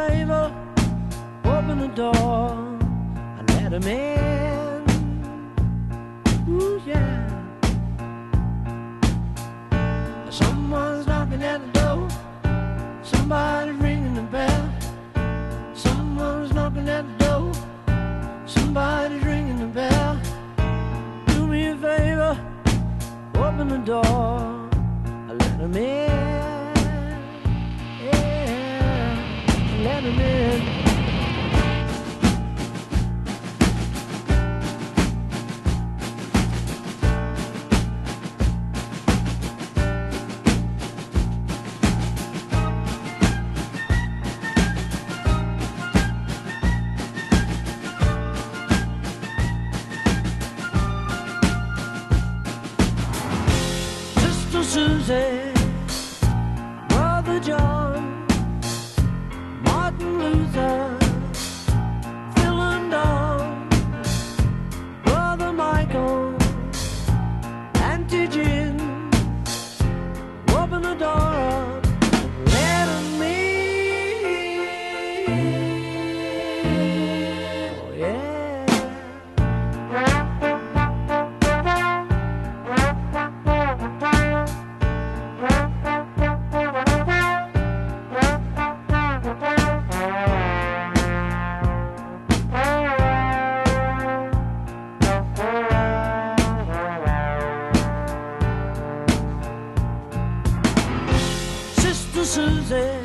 favor, open the door and let him in. Ooh, yeah. Someone's knocking at the door, somebody's ringing the bell. Someone's knocking at the door, somebody's ringing the bell. Do me a favor, open the door, let him in. Yeah, let him in. Susie, Brother John, Martin Luther, Phil and Don, Brother Michael, Auntie Jim, open the door up, let 'em in. Oh, yeah. Susie,